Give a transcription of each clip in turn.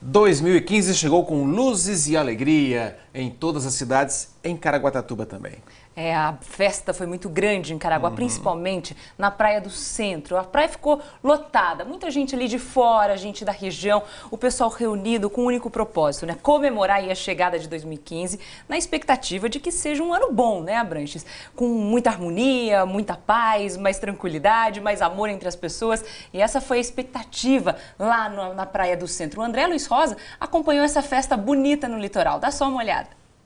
2015 chegou com luzes e alegria em todas as cidades, em Caraguatatuba também. A festa foi muito grande em Caraguá, principalmente na Praia do Centro. A praia ficou lotada, muita gente ali de fora, gente da região, o pessoal reunido com um único propósito, né? Comemorar aí a chegada de 2015, na expectativa de que seja um ano bom, né, Abranches? Com muita harmonia, muita paz, mais tranquilidade, mais amor entre as pessoas. E essa foi a expectativa lá na Praia do Centro. O André Luiz Rosa acompanhou essa festa bonita no litoral. Dá só uma olhada.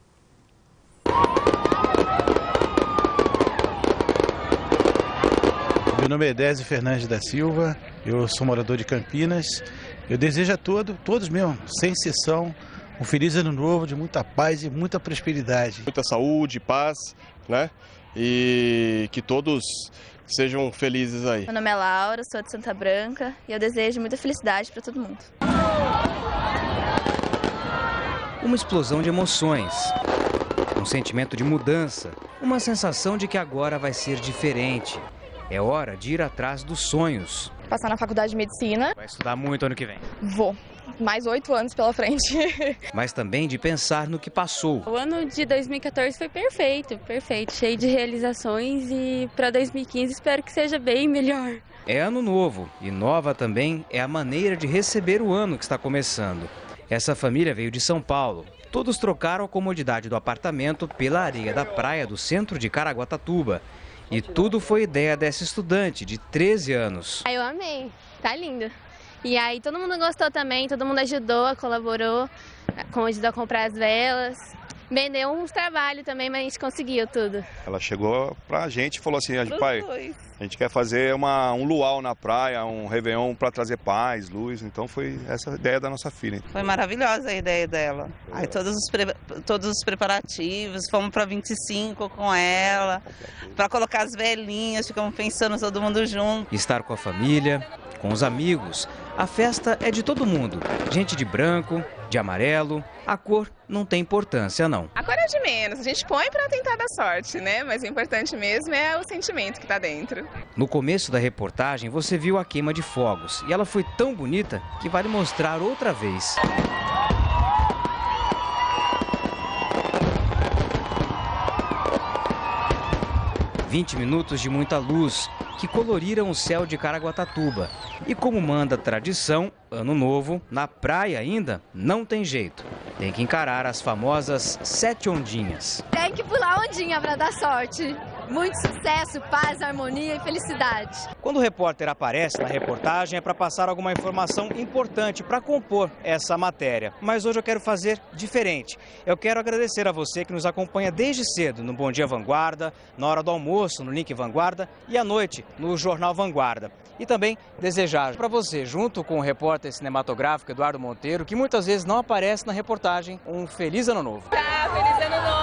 Meu nome é Désio Fernandes da Silva, eu sou morador de Campinas. Eu desejo a todos mesmo, sem exceção, um feliz ano novo, de muita paz e muita prosperidade. Muita saúde, paz, né? E que todos sejam felizes aí. Meu nome é Laura, sou de Santa Branca e eu desejo muita felicidade para todo mundo. Uma explosão de emoções, um sentimento de mudança, uma sensação de que agora vai ser diferente. É hora de ir atrás dos sonhos. Passar na faculdade de medicina. Vai estudar muito ano que vem? Vou. Mais 8 anos pela frente. Mas também de pensar no que passou. O ano de 2014 foi perfeito, cheio de realizações e para 2015 espero que seja bem melhor. É ano novo e nova também é a maneira de receber o ano que está começando. Essa família veio de São Paulo. Todos trocaram a comodidade do apartamento pela areia da praia do centro de Caraguatatuba. E tudo foi ideia dessa estudante de 13 anos. Eu amei, tá lindo. E aí todo mundo gostou também, todo mundo ajudou, colaborou, ajudou a comprar as velas. Vendeu uns trabalhos também, mas a gente conseguiu tudo. Ela chegou pra gente e falou assim, pai, a gente quer fazer um luau na praia, um réveillon para trazer paz, luz. Então foi essa a ideia da nossa filha. Foi maravilhosa a ideia dela. Aí todos os preparativos, fomos para 25 com ela, para colocar as velhinhas, ficamos pensando todo mundo junto. Estar com a família, com os amigos. A festa é de todo mundo. Gente de branco, de amarelo. A cor não tem importância, não. A cor é de menos, a gente põe para tentar dar sorte, né? Mas o importante mesmo é o sentimento que tá dentro. No começo da reportagem, você viu a queima de fogos. E ela foi tão bonita que vale mostrar outra vez. "20 minutos de muita luz, que coloriram o céu de Caraguatatuba. E como manda a tradição, ano novo, na praia ainda, não tem jeito. Tem que encarar as famosas 7 ondinhas. Tem que pular ondinha para dar sorte. Muito sucesso, paz, harmonia e felicidade. Quando o repórter aparece na reportagem é para passar alguma informação importante para compor essa matéria. Mas hoje eu quero fazer diferente. Eu quero agradecer a você que nos acompanha desde cedo no Bom Dia Vanguarda, na hora do almoço no Link Vanguarda e à noite no Jornal Vanguarda. E também desejar para você, junto com o repórter cinematográfico Eduardo Monteiro, que muitas vezes não aparece na reportagem, um feliz ano novo. Feliz ano novo!